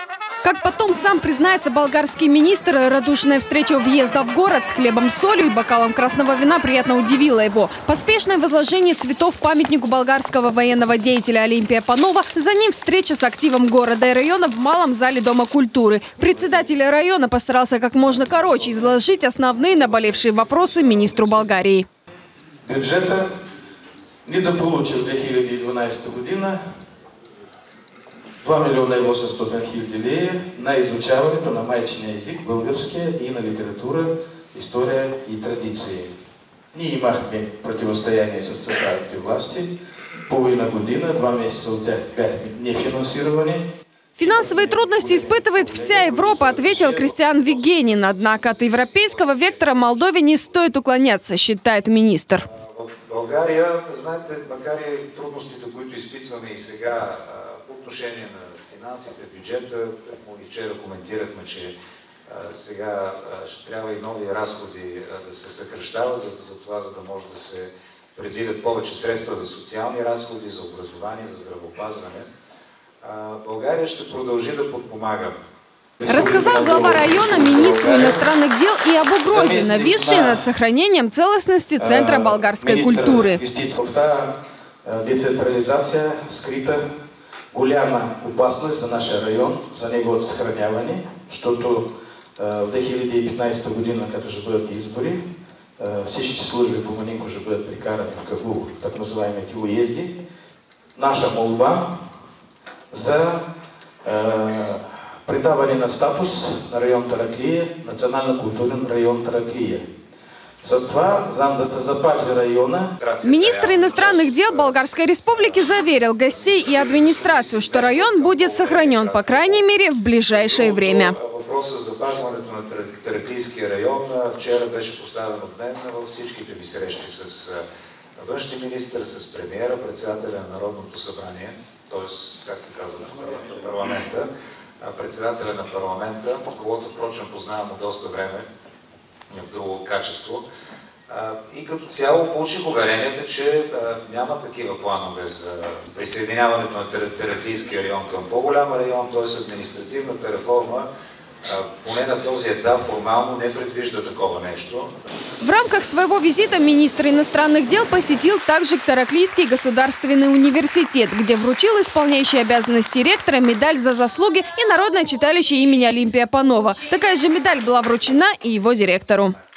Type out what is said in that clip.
Как потом сам признается болгарский министр, радушная встреча у въезда в город с хлебом, солью и бокалом красного вина приятно удивила его. Поспешное возложение цветов памятнику болгарского военного деятеля Олимпия Панова, за ним встреча с активом города и района в малом зале Дома культуры. Председатель района постарался как можно короче изложить основные наболевшие вопросы министру Болгарии. Бюджета недополучил 2012 година 2 милиона и 800 хиляди лея на изучаването на майчиния език, българския и на литература, история и традиции. Ние имахме противостояние с централните власти. Половина година, 2 месяца от тях бяхме нефинансировани. Финансовые трудности испытывает вся Европа, ответил Кристиан Вигенин. Однако от европейского вектора Молдове не стоит уклоняться, считает министр. България, знаете, макар и трудностите, които изпитваме и сега по отношение на финансите, бюджета, и вчера коментирахме, че сега ще трябва и нови разходи да се съкращават, за това, за да може да се предвидят повече средства за социални разходи, за образование, за здравеопазване. България ще продължи да подпомага. Рассказал глава района министру иностранных дел и об угрозе, нависшей над сохранением целостности Центра болгарской культуры. Децентрализация скрита голяма опасност за нашия район, за неговото съхраняване, защото в 2015 година, като ще бъдат избори, всички служби по Манико ще бъдат прикарани в Кабул, так называемите уезди. Наша молба за придаване на статус на район Тараклия, национално-културен район Тараклия. С това, знам да се запази района. Министр иностранных дел Болгарской республики заверил гостей и администрацию, что район будет сохранен, по крайней мере, в ближайшее время. Въпросът за запазването на Тараклийския район вчера беше поставен от мен във всичките ми срещи с външния министър, с премиера, председателя на Народното събрание, т.е. как се казва, парламента, председателя на парламента, когото впрочем познавам от доста време в друго качество. И като цяло получих уверенията, че няма такива планове за присъединяването на Тараклийския район към по-голям район, т.е. административната реформа поне на този етап формално не предвижда такова нещо. В рамках своего визита министр иностранных дел посетил также Тараклийский государственный университет, где вручил исполняющей обязанности ректора медаль за заслуги и народное читалище имени Олимпия Панова. Такая же медаль была вручена и его директору.